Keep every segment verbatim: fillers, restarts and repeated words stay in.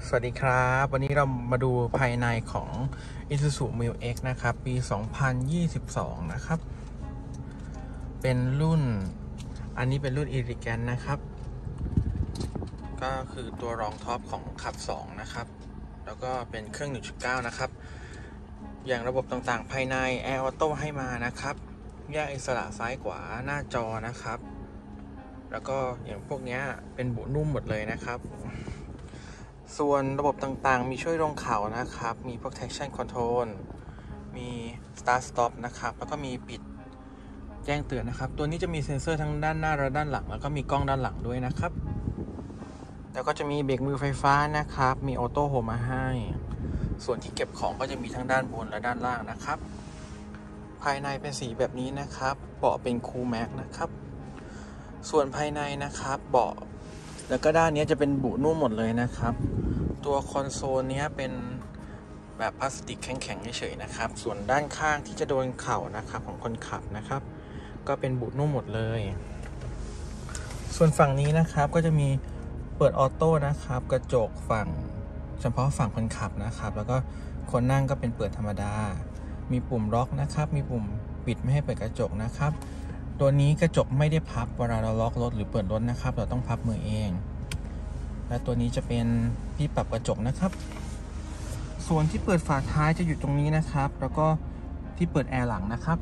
สวัสดีครับวันนี้เรามาดูภายในของ Isuzu Mu-X นะครับปี สองพันยี่สิบสอง นะครับเป็นรุ่นอันนี้เป็นรุ่น Elegant นะครับก็คือตัวรองท็อปของขับสองนะครับแล้วก็เป็นเครื่อง หนึ่งจุดเก้า นะครับอย่างระบบต่างๆภายใน Air Auto ให้มานะครับแยกอิสระซ้ายขวาหน้าจอนะครับแล้วก็อย่างพวกนี้เป็นบุนุ่มหมดเลยนะครับส่วนระบบต่างๆมีช่วยลงเขานะครับมีพวก traction control มี start stop นะครับแล้วก็มีปิดแจ้งเตือนนะครับตัวนี้จะมีเซ็นเซอร์ทั้งด้านหน้าและด้านหลังแล้วก็มีกล้องด้านหลังด้วยนะครับแล้วก็จะมีเบรกมือไฟฟ้านะครับมีออโต้โฮมมาให้ส่วนที่เก็บของก็จะมีทั้งด้านบนและด้านล่างนะครับภายในเป็นสีแบบนี้นะครับเบาะเป็นคูลแม็กนะครับส่วนภายในนะครับเบาะแล้วก็ด้านนี้จะเป็นบุนุ่มหมดเลยนะครับตัวคอนโซลนี้เป็นแบบพลาสติกแข็งๆเฉยๆนะครับส่วนด้านข้างที่จะโดนเข่านะครับของคนขับนะครับก็เป็นบุนุ่มหมดเลยส่วนฝั่งนี้นะครับก็จะมีเปิดออโต้นะครับกระจกฝั่งเฉพาะฝั่งคนขับนะครับแล้วก็คนนั่งก็เป็นเปิดธรรมดามีปุ่มล็อกนะครับมีปุ่มปิดไม่ให้เปิดกระจกนะครับตัวนี้กระจกไม่ได้พับเวลาเราล็อกรถหรือเปิดรถนะครับเราต้องพับมือเองและตัวนี้จะเป็นที่ปรับกระจกนะครับส่วนที่เปิดฝาท้ายจะอยู่ตรงนี้นะครับแล้วก็ที่เปิดแอร์หลังนะครับ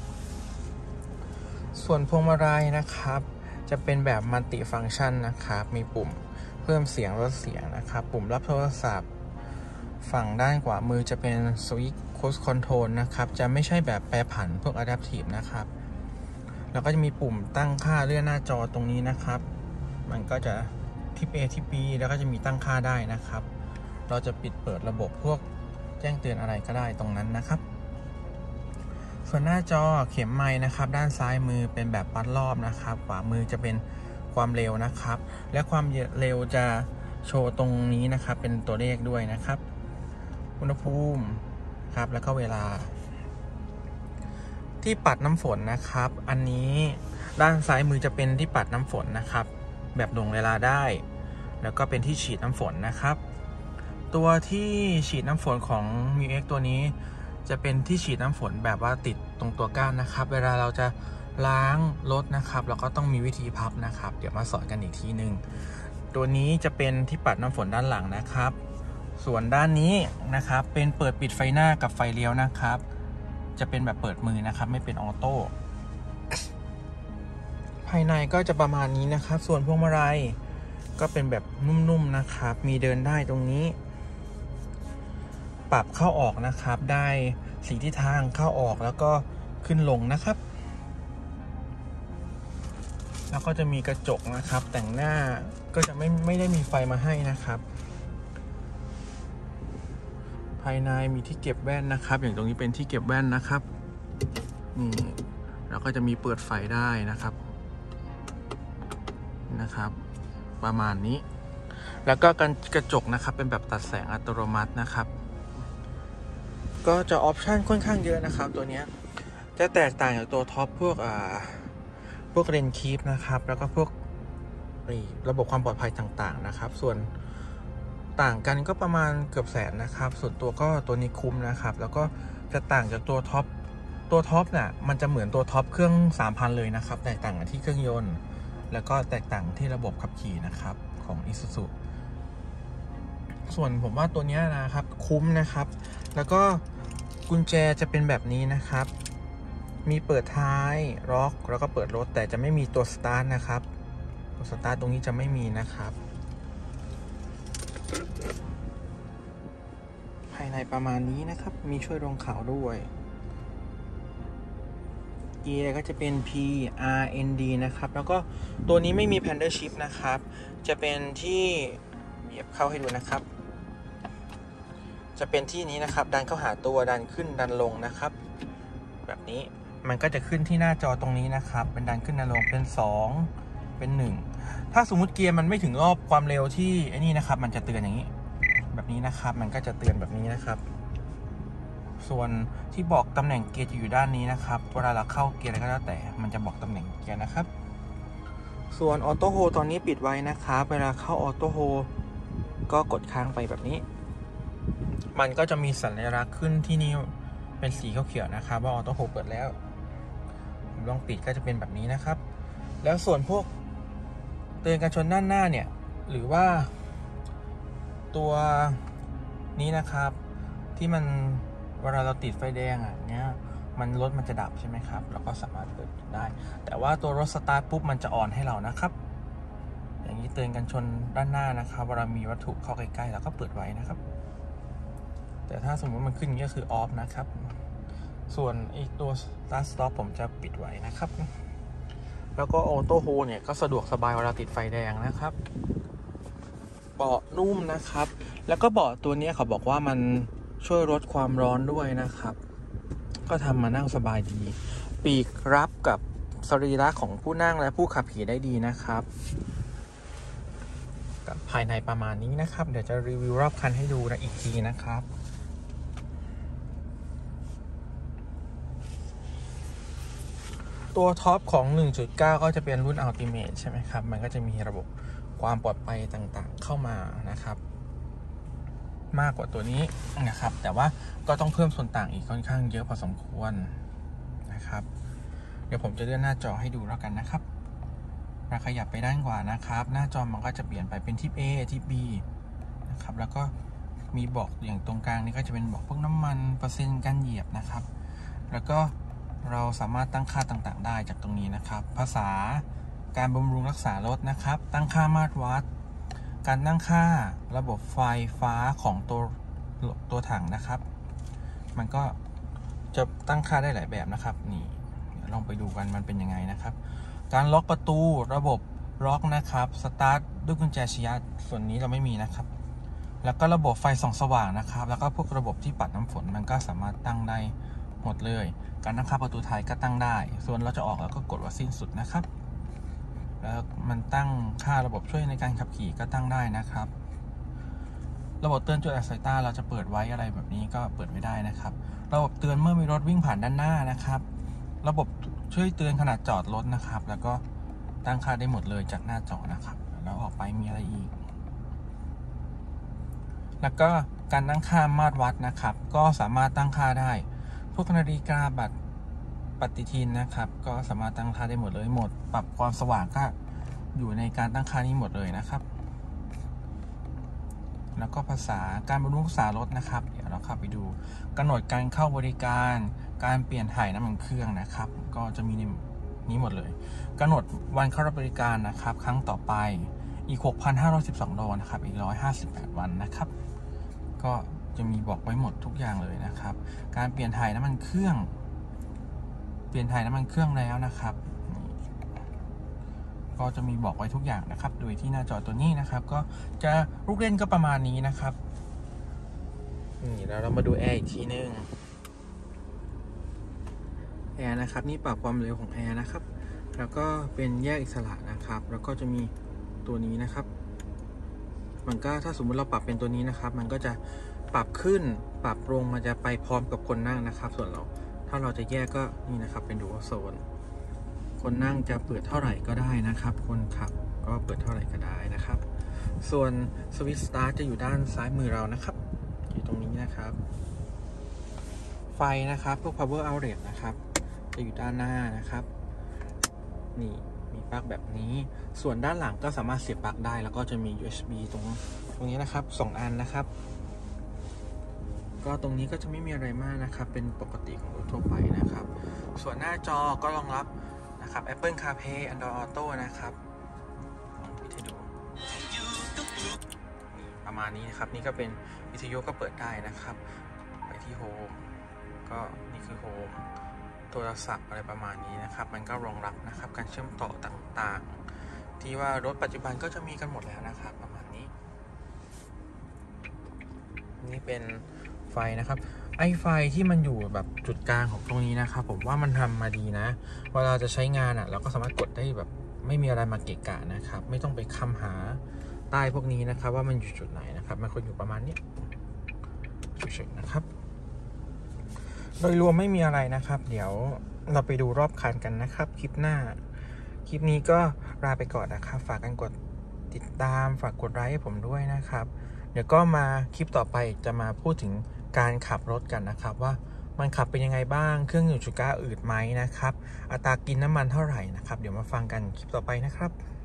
ส่วนพวงมาลัยนะครับจะเป็นแบบมัลติฟังก์ชันนะครับมีปุ่มเพิ่มเสียงลดเสียงนะครับปุ่มรับโทรศัพท์ฝั่งด้านขวามือจะเป็นสวิตช์โคสคอนโทรลนะครับจะไม่ใช่แบบแปรผันพวก Adaptive นะครับแล้วก็จะมีปุ่มตั้งค่าเลื่อนหน้าจอตรงนี้นะครับมันก็จะทิป A ทิป B แล้วก็จะมีตั้งค่าได้นะครับเราจะปิดเปิดระบบพวกแจ้งเตือนอะไรก็ได้ตรงนั้นนะครับส่วนหน้าจอเข็มไมค์นะครับด้านซ้ายมือเป็นแบบวัดรอบนะครับขวามือจะเป็นความเร็วนะครับและความเร็วจะโชว์ตรงนี้นะครับเป็นตัวเลขด้วยนะครับอุณหภูมิครับแล้วก็เวลาที่ปัดน้ำฝนนะครับอันนี้ด้านซ้ายมือจะเป็นที่ปัดน้ำฝนนะครับแบบลงเวลาได้แล้วก็เป็นที่ฉีดน้ำฝนนะครับตัวที่ฉีดน้ำฝนของ Mu-X ตัวนี้จะเป็นที่ฉีดน้ำฝนแบบว่าติดตรงตัวก้านนะครับเวลาเราจะล้างรถนะครับเราก็ต้องมีวิธีพับนะครับเดี๋ยวมาสอนกันอีกทีนึงตัวนี้จะเป็นที่ปัดน้ำฝนด้านหลังนะครับส่วนด้านนี้นะครับเป็นเปิดปิดไฟหน้ากับไฟเลี้ยวนะครับจะเป็นแบบเปิดมือนะครับไม่เป็นออโต้ภายในก็จะประมาณนี้นะครับส่วนพวงมาลัยก็เป็นแบบนุ่มๆนะครับมีเดินได้ตรงนี้ปรับเข้าออกนะครับได้สี่ทิศทางเข้าออกแล้วก็ขึ้นลงนะครับแล้วก็จะมีกระจกนะครับแต่งหน้าก็จะไม่ไม่ได้มีไฟมาให้นะครับภายในมีที่เก็บแว่นนะครับอย่างตรงนี้เป็นที่เก็บแว่นนะครับนี่แล้วก็จะมีเปิดไฟได้นะครับนะครับประมาณนี้แล้วก็กันกระจกนะครับเป็นแบบตัดแสงอัตโนมัตินะครับก็จะออปชันค่อนข้างเยอะนะครับตัวนี้จะแตกต่างจากตัวท็อปพวกอ่าพวกเรนคีฟนะครับแล้วก็พวกระบบความปลอดภัยต่างๆนะครับส่วนต่างกันก็ประมาณเกือบแสนนะครับส่วนตัวก็ตัวนี้คุ้มนะครับแล้วก็จะต่างจากตัวท็อปตัวท็อปเนี่ยมันจะเหมือนตัวท็อปเครื่อง สามพัน เลยนะครับแตกต่างกันที่เครื่องยนต์แล้วก็แตกต่างที่ระบบขับขี่นะครับของ Isuzu ส่วนผมว่าตัวนี้นะครับคุ้มนะครับแล้วก็กุญแจจะเป็นแบบนี้นะครับมีเปิดท้ายล็อกแล้วก็เปิดรถแต่จะไม่มีตัวสตาร์ทนะครับตัวสตาร์ทตรงนี้จะไม่มีนะครับภายในประมาณนี้นะครับมีช่วยรองเขาด้วยเกียร์ก็จะเป็น P R N D นะครับแล้วก็ตัวนี้ไม่มี Paddle Shift นะครับจะเป็นที่เหยียบเข้าให้ดูนะครับจะเป็นที่นี้นะครับดันเข้าหาตัวดันขึ้นดันลงนะครับแบบนี้มันก็จะขึ้นที่หน้าจอตรงนี้นะครับเป็นดันขึ้นดันลงเป็นสองเป็นหนึ่งถ้าสมมุติเกียร์มันไม่ถึงรอบความเร็วที่ไอ้นี่นะครับมันจะเตือนอย่างนี้แบบนี้นะครับมันก็จะเตือนแบบนี้นะครับส่วนที่บอกตำแหน่งเกียร์จะอยู่ด้านนี้นะครับเวลาเราเข้าเกียร์อะไรก็แล้วแต่มันจะบอกตำแหน่งเกียร์นะครับส่วนออโต้โฮตอนนี้ปิดไว้นะครับเวลาเข้าออโต้โฮก็กดค้างไปแบบนี้มันก็จะมีสัญลักษณ์ขึ้นที่นี่เป็นสีเขียวๆนะครับว่าออโต้โฮเปิดแล้วผมลองปิดก็จะเป็นแบบนี้นะครับแล้วส่วนพวกเตือนการชนด้านหน้าเนี่ยหรือว่าตัวนี้นะครับที่มันเวลาเราติดไฟแดงอ่ะเนี้ยมันรถมันจะดับใช่ไหมครับเราก็สามารถเปิดได้แต่ว่าตัวรถสตาร์ทปุ๊บมันจะออนให้เรานะครับอย่างนี้เตือนกันชนด้านหน้านะครับเวลามีวัตถุเข้าใกล้ๆเราก็เปิดไว้นะครับแต่ถ้าสมมติมันขึ้นก็คือออฟนะครับส่วนไอตัว start stop ผมจะปิดไว้นะครับแล้วก็ออโต้โฮเนี่ยก็สะดวกสบายเวลาติดไฟแดงนะครับเบาะนุ่มนะครับแล้วก็เบาะตัวนี้เขาบอกว่ามันช่วยลดความร้อนด้วยนะครับก็ทำมานั่งสบายดีปีกรับกับสรีระของผู้นั่งและผู้ขับขี่ได้ดีนะครับกับภายในประมาณนี้นะครับเดี๋ยวจะรีวิวรอบคันให้ดูนะอีกทีนะครับตัวท็อปของ หนึ่งจุดเก้า ก็จะเป็นรุ่น Ultimate ใช่ไหมครับมันก็จะมีระบบความปลอดภัยต่างๆเข้ามานะครับมากกว่าตัวนี้นะครับแต่ว่าก็ต้องเพิ่มส่วนต่างอีกค่อนข้างเยอะพอสมควรนะครับเดี๋ยวผมจะเลื่อนหน้าจอให้ดูแล้วกันนะครับเราขยับไปด้านขวานะครับหน้าจอมันก็จะเปลี่ยนไปเป็นทิป A ทิป B นะครับแล้วก็มีบอกอย่างตรงกลางนี่ก็จะเป็นบอกพวกน้ำมันเปอร์เซ็นต์การเหยียบนะครับแล้วก็เราสามารถตั้งค่าต่างๆได้จากตรงนี้นะครับภาษาการบำรุงรักษารถนะครับตั้งค่ามาตรวัดการตั้งค่าระบบไฟฟ้าของตัวตัวถังนะครับมันก็จะตั้งค่าได้หลายแบบนะครับนี่ลองไปดูกันมันเป็นยังไงนะครับการล็อกประตูระบบล็อกนะครับสตาร์ทด้วยกุญแจชยัดส่วนนี้เราไม่มีนะครับแล้วก็ระบบไฟส่องสว่างนะครับแล้วก็พวกระบบที่ปัดน้ำฝนมันก็สามารถตั้งได้หมดเลยการตั้งค่าประตูท้ายก็ตั้งได้ส่วนเราจะออกแล้วก็กดว่าสิ้นสุดนะครับแล้วมันตั้งค่าระบบช่วยในการขับขี่ก็ตั้งได้นะครับระบบเตือนจุดอับสายตาเราจะเปิดไว้อะไรแบบนี้ก็เปิดไม่ได้นะครับระบบเตือนเมื่อมีรถวิ่งผ่านด้านหน้านะครับระบบช่วยเตือนขณะจอดรถนะครับแล้วก็ตั้งค่าได้หมดเลยจากหน้าจอนะครับแล้วออกไปมีอะไรอีกแล้วก็การตั้งค่ามาตรวัดนะครับก็สามารถตั้งค่าได้พวกนาฬิกาบัตรปฏิทินนะครับก็สามารถตั้งค่าได้หมดเลยหมดปรับความสว่างก็อยู่ในการตั้งค่านี้หมดเลยนะครับแล้วก็ภาษาการบำรุงรักษารถนะครับเดี๋ยวเราเข้าไปดูกำหนดการเข้าบริการการเปลี่ยนถ่ายน้ำมันเครื่องนะครับก็จะมีในนี้หมดเลยกำหนดวันเข้ารับบริการนะครับครั้งต่อไปอีก หกพันห้าร้อยสิบสอง ดอลลาร์นะครับอีกหนึ่งร้อยห้าสิบแปดวันนะครับก็จะมีบอกไว้หมดทุกอย่างเลยนะครับการเปลี่ยนถ่ายน้ำมันเครื่องเปลี่ยนถ่ายน้ำมันเครื่องแล้วนะครับก็จะมีบอกไว้ทุกอย่างนะครับโดยที่หน้าจอตัวนี้นะครับก็จะลูกเล่นก็ประมาณนี้นะครับนี่แล้วเรามาดูแอร์อีกทีนึงแอร์นะครับนี่ปรับความเร็วของแอร์นะครับแล้วก็เป็นแยกอิสระนะครับแล้วก็จะมีตัวนี้นะครับมันก็ถ้าสมมุติเราปรับเป็นตัวนี้นะครับมันก็จะปรับขึ้นปรับลงมันจะไปพร้อมกับคนนั่งนะครับส่วนเราถ้าเราจะแยกก็นี่นะครับเป็นดูอัลโซนคนนั่งจะเปิดเท่าไหร่ก็ได้นะครับคนขับก็เปิดเท่าไหร่ก็ได้นะครับส่วนสวิตช์สตาร์ทจะอยู่ด้านซ้ายมือเรานะครับอยู่ตรงนี้นะครับไฟนะครับพวก power outlet นะครับจะอยู่ด้านหน้านะครับนี่มีปลั๊กแบบนี้ส่วนด้านหลังก็สามารถเสียบปลั๊กได้แล้วก็จะมี ยู เอส บี ตรงตรงนี้นะครับสองอันนะครับก็ตรงนี้ก็จะไม่มีอะไรมากนะครับเป็นปกติของรถทั่วไปนะครับส่วนหน้าจอก็รองรับนะครับ Apple CarPlay Android Auto นะครับลองปิดให้ดูประมาณนี้นะครับนี่ก็เป็นวิทยุก็เปิดได้นะครับไปที่โฮมก็นี่คือโฮมโทรศัพท์อะไรประมาณนี้นะครับมันก็รองรับนะครับการเชื่อมต่อต่างๆที่ว่ารถปัจจุบันก็จะมีกันหมดแล้วนะครับประมาณนี้นี่เป็นไฟนะครับไอไฟที่มันอยู่แบบจุดกลางของตรงนี้นะครับผมว่ามันทำมาดีนะเวลาจะใช้งานอ่ะเราก็สามารถกดได้แบบไม่มีอะไรมาเกะกะนะครับไม่ต้องไปคำหาใต้พวกนี้นะครับว่ามันอยู่จุดไหนนะครับมันควรอยู่ประมาณนี้เฉยๆนะครับโดยรวมไม่มีอะไรนะครับเดี๋ยวเราไปดูรอบคันกันนะครับคลิปหน้าคลิปนี้ก็ลาไปก่อนนะครับฝากกันกดติดตามฝากกดไลค์ให้ผมด้วยนะครับดี๋ยวก็มาคลิปต่อไปจะมาพูดถึงการขับรถกันนะครับว่ามันขับเป็นยังไงบ้างเครื่องหนึ่งจุดเก้าอืดไหมนะครับอัตรากินน้ำมันเท่าไหร่นะครับเดี๋ยวมาฟังกันคลิปต่อไปนะครับ